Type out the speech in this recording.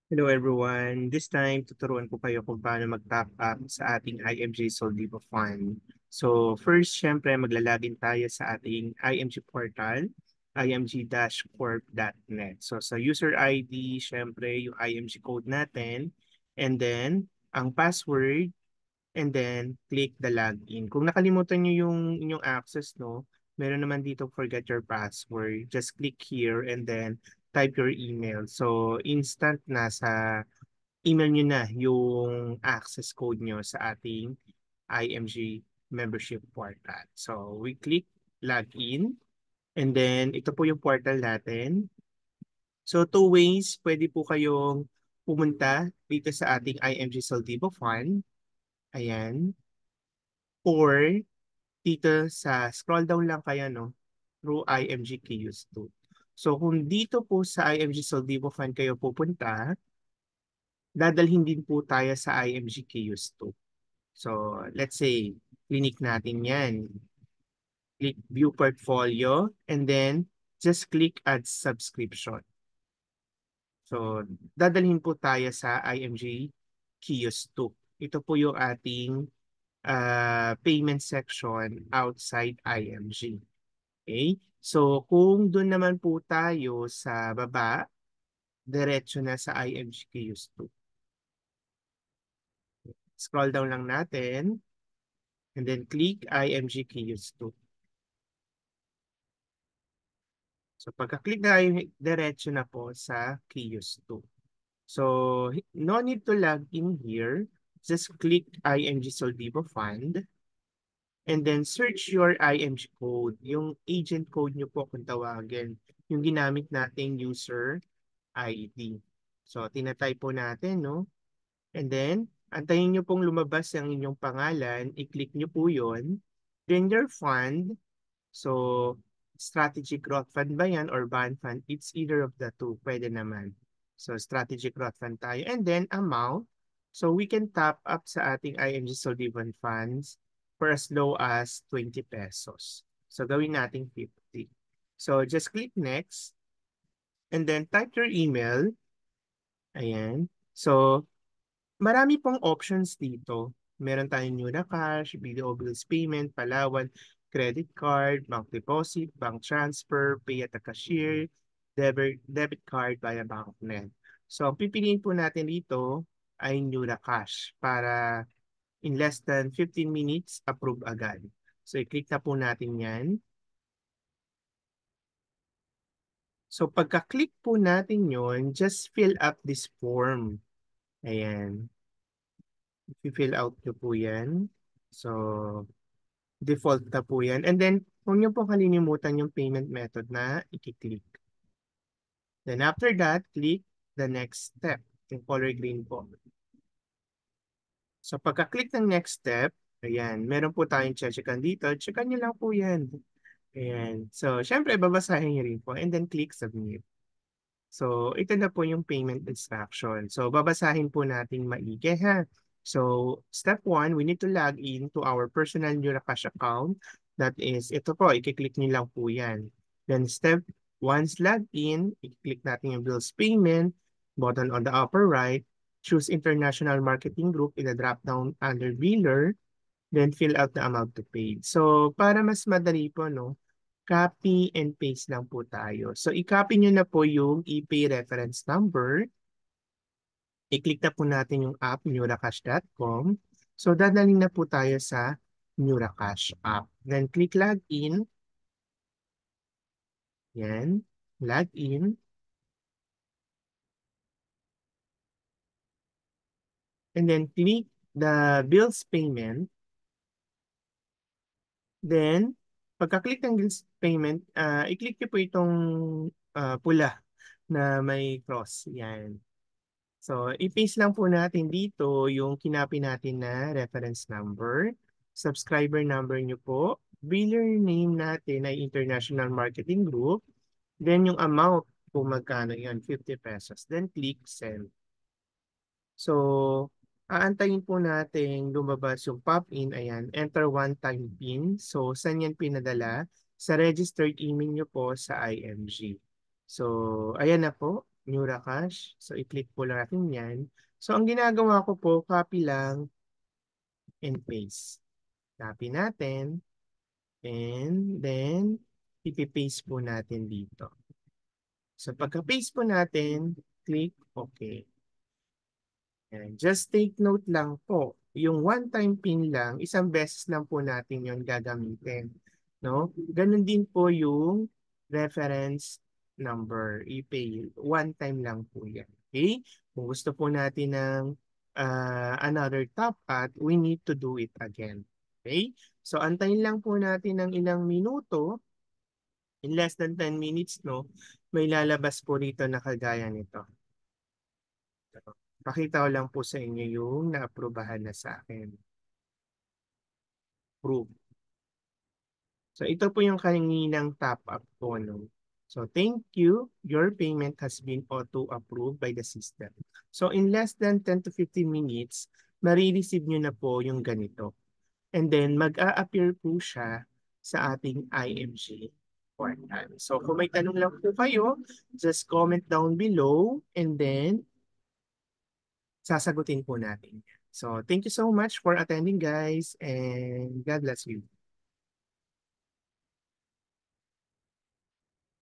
Hello everyone. This time, tuturuan ko kayo kung paano mag-top up sa ating IMG Soldivo Fund. So first, syempre, maglalagin tayo sa ating IMG portal, img-corp.net. So sa user ID, syempre, yung IMG code natin, and then ang password, and then click the login. Kung nakalimutan nyo yung inyong access, no, meron naman dito forget your password. Just click here and then type your email. So instant na sa email nyo na yung access code nyo sa ating IMG membership portal. So we click login and then ito po yung portal natin. So two ways, pwede po kayong pumunta dito sa ating IMG Saldivo Fund. Ayan. Or dito sa scroll down lang kaya no through IMG KUS2. So kung dito po sa IMG Soldivo Fund kayo pupunta, dadalhin din po tayo sa IMG KUS2. So let's say, clinic natin yan. Click view portfolio and then just click add subscription. So dadalhin po tayo sa IMG KUS2. Ito po yung ating payment section outside IMG. Okay? So, kung doon naman po tayo sa baba, diretso na sa IMG KUS2. Scroll down lang natin and then click IMG KUS2. So, pagka-click na tayo, diretso na po sa KUS2. So, no need to log in here. Just click IMG Soldivo Fund and then search your IMG code. Yung agent code nyo po kung tawagin. Yung ginamit nating user ID. So, tinatype po natin, no? And then, antayin nyo pong lumabas ang inyong pangalan. I-click nyo po yun. Then your fund. So, strategic growth fund ba yan or bond fund? It's either of the two. Pwede naman. So, strategic growth fund tayo. And then, amount. So, we can top up sa ating IMG Soldivan funds for as low as 20 pesos. So, gawin natin 50. So, just click next. And then, type your email. Ayan. So, marami pong options dito. Meron tayong new na cash, video bills payment, Palawan, credit card, bank deposit, bank transfer, pay at the cashier, debit card via BankNet. So, ang pipiliin po natin dito ay new na cash para in less than 15 minutes, approve agad. So, i-click na po natin yan. So, pagka-click po natin yon, just fill up this form. Ayan. I-fill out nyo po yan. So, default na po yan. And then, huwag nyo po kalinimutan yung payment method na i-click. Then after that, click the next step. Yung color green po. So, pagka-click ng next step, ayan, meron po tayong checkan dito. Checkan nyo lang po yan. Ayan. So, syempre, babasahin nyo rin po. And then, click submit. So, ito na po yung payment instruction. So, babasahin po natin maigi ha. So, step 1, we need to log in to our personal NeuroCash account. That is, ito po, i-click nyo lang po yan. Then, step, once log in, i-click natin yung bills payment, button on the upper right, choose International Marketing Group in the drop-down under Biller, then fill out the amount to pay. So, para mas madali po, no? Copy and paste lang po tayo. So, i-copy nyo na po yung e-pay reference number. I-click na po natin yung app, neuracash.com. So, dadalhin na po tayo sa Neuracash app. Then, click login. Yan. Login. And then, click the bills payment. Then, pagka-click ng bills payment, i-click nyo po itong pula na may cross. Yan. So, i-paste lang po natin dito yung kinapi natin na reference number, subscriber number nyo po, biller name natin ay International Marketing Group, then yung amount kung magkano yan, 50 pesos. Then click send. So, aantayin po natin lumabas yung pop-in, ayan, enter one-time PIN. So, saan yan pinadala? Sa registered email nyo po sa IMG. So, ayan na po. Neuracash. So, i-click po lang natin yan. So, ang ginagawa ko po, copy lang and paste. Copy natin. And then, ipipaste po natin dito. So, pagka-paste po natin, click OK. And just take note lang po, yung one-time PIN lang, isang beses lang po natin yon gagamitin. No? Ganun din po yung reference number, e-pay. One time lang po yan. Okay? Kung gusto po natin ng another top up, we need to do it again. Okay? So, antayin lang po natin ng ilang minuto. In less than 10 minutes, no, may lalabas po rito na kagaya nito. Pakita ko lang po sa inyo yung naaprubahan na sa akin. Proof. So ito po yung kaninang top up po. No? So thank you. Your payment has been auto-approved by the system. So in less than 10 to 15 minutes, marireceive nyo na po yung ganito. And then mag-a-appear po siya sa ating IMG portal. So kung may tanong lang po kayo, just comment down below and then sasagutin po natin. So thank you so much for attending guys and God bless you.